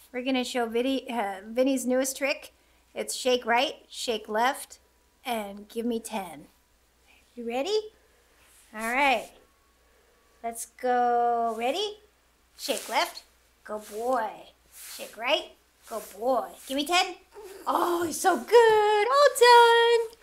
We're gonna show Vinny's newest trick. It's shake right, shake left, and give me 10. You ready? All right. Let's go. Ready? Shake left. Go boy. Shake right. Go boy. Give me 10. Oh, he's so good. All done.